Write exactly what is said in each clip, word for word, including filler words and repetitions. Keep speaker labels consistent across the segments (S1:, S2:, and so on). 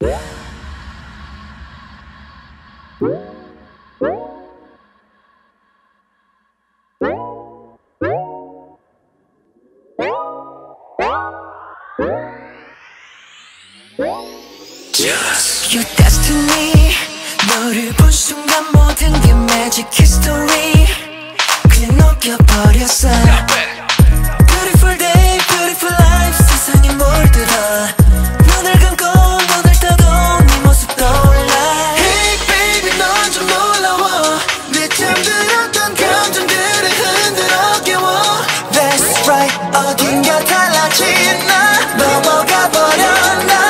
S1: Your destiny 너를 본 순간 모든 게 magic history 그냥 녹여버렸어 Beautiful day, beautiful life 세상에 물들어 눈을 감고 눈을 떠도 네 모습 떠올라 Hey baby 넌 좀 놀라워 내 잠들었던 감정들을 흔들어 깨워 That's right 어딘가 달라진 나 넘어가 버렸나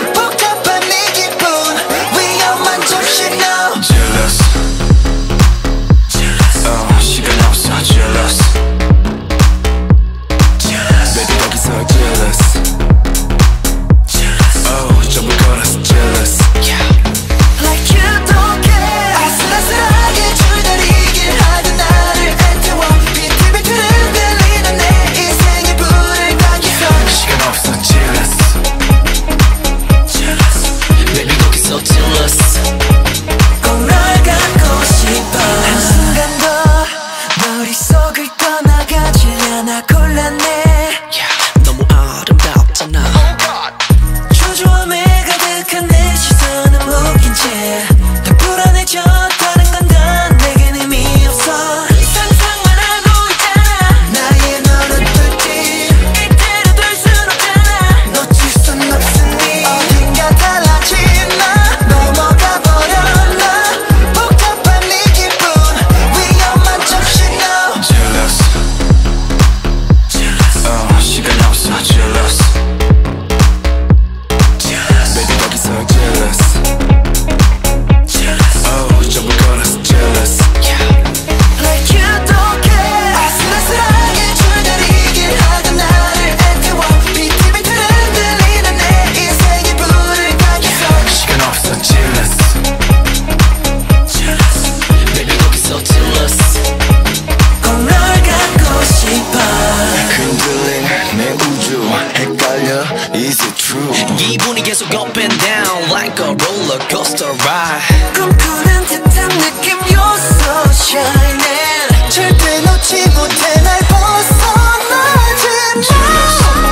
S2: Is it true?
S1: 기분이 계속 up and down like a roller coaster ride 꿈꾸는 듯한 느낌 You're so shining 절대 놓지 못해 날 벗어나지 마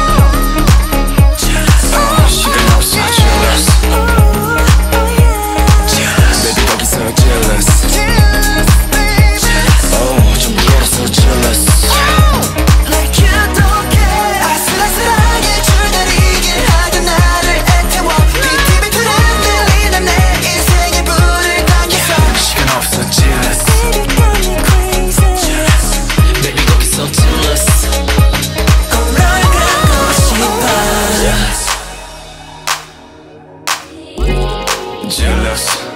S2: 어, 시간 없어 jealous Baby 거기서 jealous Oh 전부 걸어서 jealous Jealous